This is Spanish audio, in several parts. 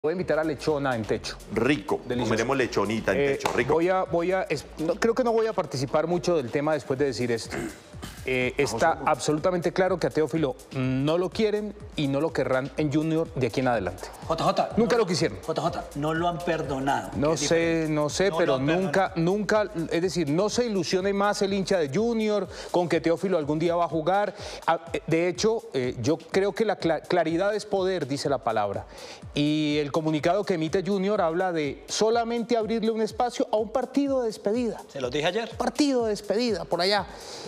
Voy a invitar a lechona en techo. Rico. Delicioso. Comeremos lechonita en techo, rico. Creo que no voy a participar mucho del tema después de decir esto. Está absolutamente claro que a Teófilo no lo quieren y no lo querrán en Junior de aquí en adelante. JJ. Nunca lo quisieron. JJ, no lo han perdonado. No sé, pero nunca, es decir, no se ilusione más el hincha de Junior con que Teófilo algún día va a jugar. De hecho, yo creo que la claridad es poder, dice la palabra. Y el comunicado que emite Junior habla de solamente abrirle un espacio a un partido de despedida. Se lo dije ayer. Partido de despedida, por allá.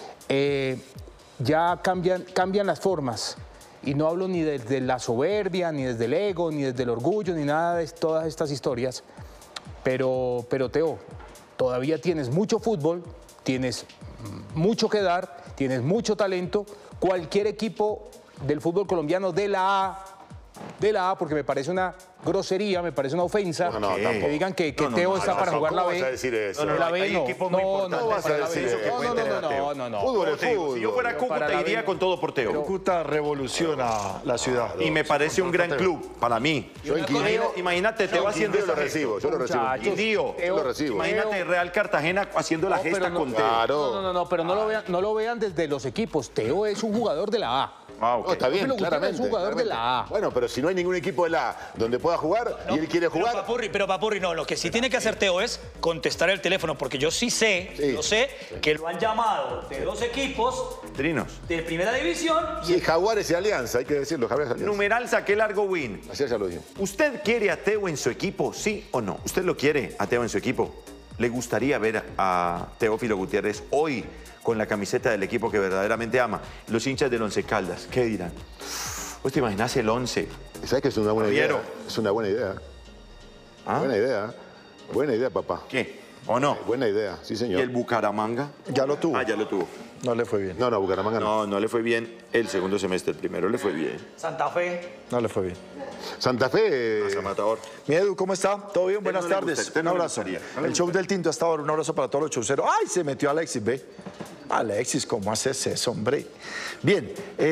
Ya cambian las formas. Y no hablo ni desde la soberbia, ni desde el ego, ni desde el orgullo, ni nada de todas estas historias. Pero Teo, todavía tienes mucho fútbol, tienes mucho que dar, tienes mucho talento. Cualquier equipo del fútbol colombiano de la A, porque me parece una grosería, me parece una ofensa que digan que Teo está para jugar la B. ¿Cómo vas a decir eso? La B hay equipos muy importantes. vas a decir eso. No. Fútbol es fútbol. Si yo fuera Cúcuta, iría con todo por Teo. Cúcuta revoluciona la ciudad. Y me parece un gran club, para mí. Imagínate, Teo haciendo Yo lo esa recibo, yo lo recibo. Quindío. Yo lo recibo. Imagínate Real Cartagena haciendo la gesta con Teo. Claro. Pero no lo vean desde los equipos. Teo es un jugador de la A. No, está bien, Teófilo Gutiérrez claramente. es un jugador de la A. Bueno, pero si no hay ningún equipo de la A donde pueda jugar y él quiere jugar... Pero Papurri, no, lo que sí tiene que hacer Teo es contestar el teléfono, porque yo sí sé, que lo han llamado de dos equipos Trinos. de primera división. Sí, Jaguares y Alianza, hay que decirlo, Jaguares y Alianza. Numeral saqué largo win. Ayer ya lo dije. ¿Usted quiere a Teo en su equipo, sí o no? ¿Usted lo quiere a Teo en su equipo? ¿Le gustaría ver a Teófilo Gutiérrez hoy con la camiseta del equipo que verdaderamente ama? Los hinchas del Once Caldas, ¿qué dirán? ¿Vos te imaginás el 11? ¿Sabes que es una buena idea? Es una buena idea. ¿Ah? Buena idea. Buena idea, papá. ¿Qué? ¿O no? Buena idea, sí, ¿Y señor. el Bucaramanga? Ya lo tuvo. Ah, ya lo tuvo. No le fue bien. No, Bucaramanga no. No le fue bien el segundo semestre, el primero le fue bien. Santa Fe. No le fue bien. Santa Fe... Matador. Mi Edu, ¿cómo está? ¿Todo bien? Buenas no le tardes. gusta, Un no le abrazo. gustaría, no le El show del tinto hasta ahora. Un abrazo para todos los chauceros. ¡Ay! Se metió Alexis, ve. Alexis, ¿cómo haces eso, hombre? Bien.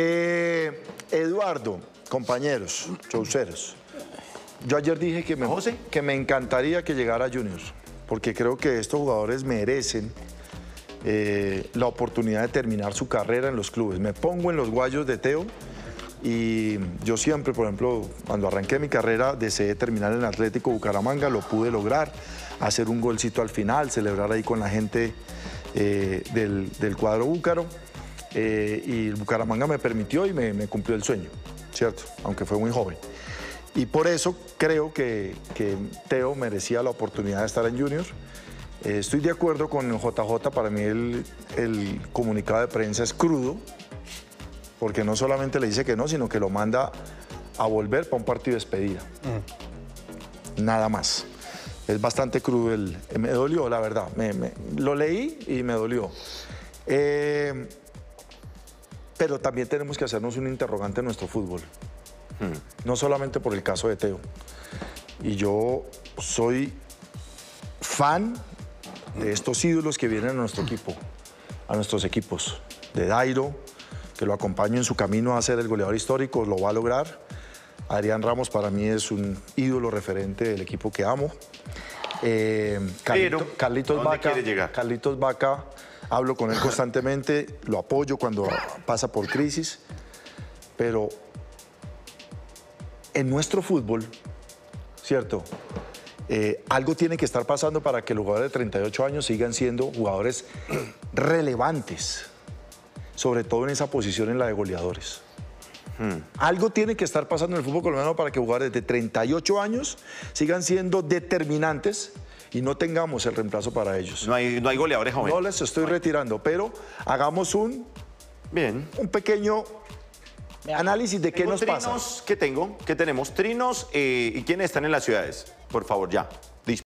Eduardo, compañeros, chauceros. Yo ayer dije que me encantaría que llegara Junior, porque creo que estos jugadores merecen la oportunidad de terminar su carrera en los clubes. Me pongo en los guayos de Teo y yo siempre, por ejemplo, cuando arranqué mi carrera, deseé terminar en el Atlético Bucaramanga, lo pude lograr, hacer un golcito al final, celebrar ahí con la gente del cuadro búcaro, y el Bucaramanga me permitió y me cumplió el sueño, ¿cierto? Aunque fue muy joven. Y por eso creo que Teo merecía la oportunidad de estar en Junior. Estoy de acuerdo con JJ, para mí el comunicado de prensa es crudo, porque no solamente le dice que no, sino que lo manda a volver para un partido de despedida. Nada más. Es bastante crudo. Me dolió, la verdad. Lo leí y me dolió. Pero también tenemos que hacernos un interrogante en nuestro fútbol. No solamente por el caso de Teo. Y yo soy fan de estos ídolos que vienen a nuestro equipo, a nuestros equipos. De Dairo, que lo acompaño en su camino a ser el goleador histórico, lo va a lograr. Adrián Ramos para mí es un ídolo referente del equipo que amo. Carlitos Vaca, hablo con él constantemente, lo apoyo cuando pasa por crisis, pero en nuestro fútbol, ¿cierto? Algo tiene que estar pasando para que los jugadores de 38 años sigan siendo jugadores relevantes, sobre todo en esa posición, en la de goleadores. Algo tiene que estar pasando en el fútbol colombiano para que jugadores de 38 años sigan siendo determinantes y no tengamos el reemplazo para ellos. No hay goleadores jóvenes. No les estoy retirando, pero hagamos un pequeño análisis de qué nos pasa. ¿Qué tenemos? Trinos y quiénes están en las ciudades. Por favor, ya.